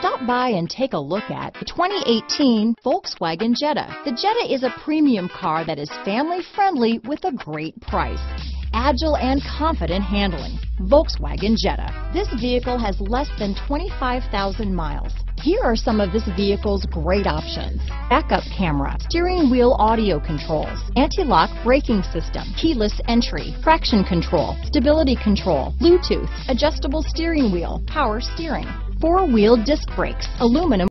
Stop by and take a look at the 2018 Volkswagen Jetta. The Jetta is a premium car that is family friendly with a great price. Agile and confident handling. Volkswagen Jetta. This vehicle has less than 25,000 miles. Here are some of this vehicle's great options: backup camera, steering wheel audio controls, anti-lock braking system, keyless entry, traction control, stability control, Bluetooth, adjustable steering wheel, power steering, four-wheel disc brakes, aluminum